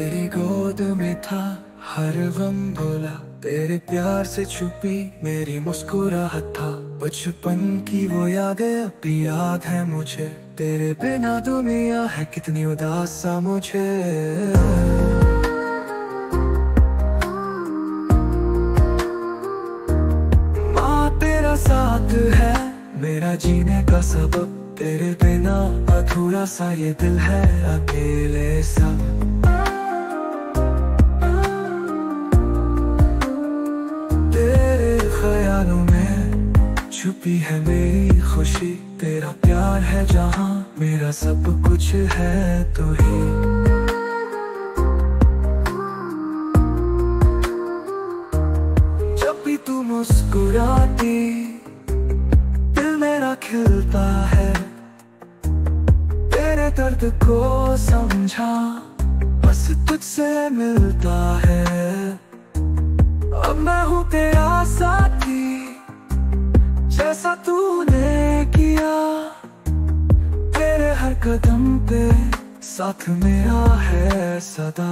तेरी गोद में था हर गम भुला, तेरे प्यार से छुपी मेरी मुस्कुराहट था। बचपन की वो यादें अभी याद है मुझे, तेरे बिना दुनिया है कितनी उदास सा मुझे। माँ तेरा साथ है मेरा जीने का सबब, तेरे बिना अधूरा सा ये दिल है अकेले सा। तेरे ख्यालों में छुपी है मेरी खुशी, तेरा प्यार है जहाँ मेरा सब कुछ है तू ही। जब भी तू मुस्कुराती दिल मेरा खिलता है, तेरे दर्द को समझा बस तुझसे मिलता है। अब मैं हूँ तेरा साथी जैसा तूने किया, तेरे हर कदम पे साथ मेरा है सदा।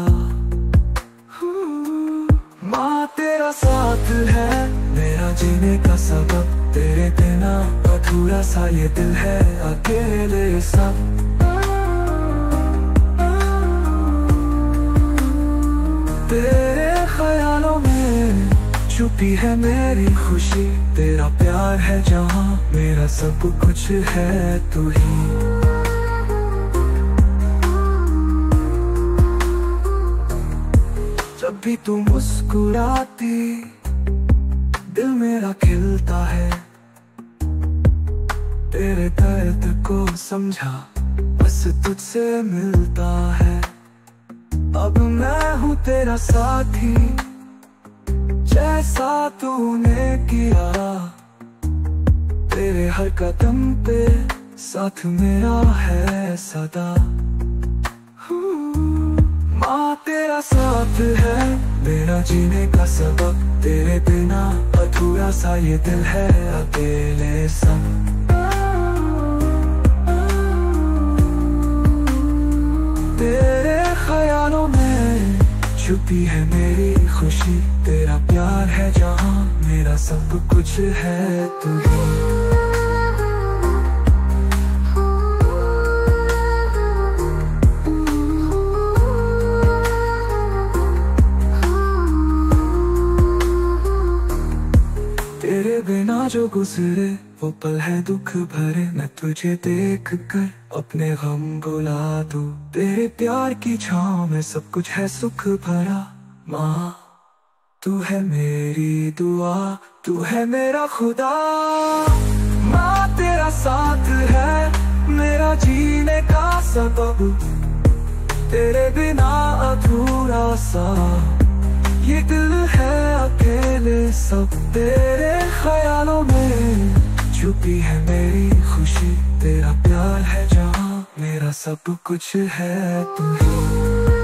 माँ तेरा साथ है मेरा जीने का सबब, तेरे बिना अधूरा सा ये दिल है अकेले सा। तेरे ख्यालों में छुपी है मेरी खुशी, तेरा प्यार है जहाँ मेरा सब कुछ है तू ही। जब भी तू मुस्कुराती दिल मेरा खिलता है, तेरे दर्द को समझा बस तुझसे मिलता है। अब मैं हूँ तेरा साथी जैसा तूने किया, तेरे हर कदम पे साथ मेरा है सदा। माँ तेरा साथ है मेरा जीने का सबब, तेरे बिना अधूरा सा ये दिल है अकेले सा। तेरे ख्यालों में छुपी है मेरी खुशी, तेरा प्यार है जहाँ मेरा सब कुछ है तू ही। तेरे बिना जो गुजरे वो पल है दुख भरे, मैं तुझे देख कर अपने गम भुला दूं। तेरे प्यार की छाँव में सब कुछ है सुख भरा। माँ तू है मेरी दुआ, तू है मेरा खुदा। माँ तेरा साथ है मेरा जीने का सबब, तेरे बिना अधूरा सा ये दिल है अकेले सब। तेरे ख्यालों में छुपी है मेरी खुशी, तेरा प्यार है जहाँ मेरा सब कुछ है तू ही।